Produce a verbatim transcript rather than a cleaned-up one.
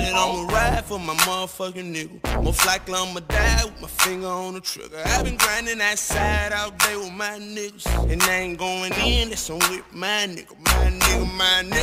decided I'ma ride for my motherfucking nigga. Most likely I'ma die with my finger on the trigger. I've been grinding that side all day with my niggas, and I ain't going in, that's on with my nigga, my nigga, my nigga.